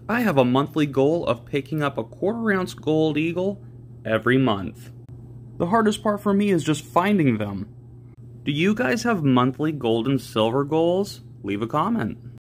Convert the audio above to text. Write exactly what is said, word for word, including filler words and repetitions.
I have a monthly goal of picking up a quarter ounce gold eagle every month. The hardest part for me is just finding them. Do you guys have monthly gold and silver goals? Leave a comment.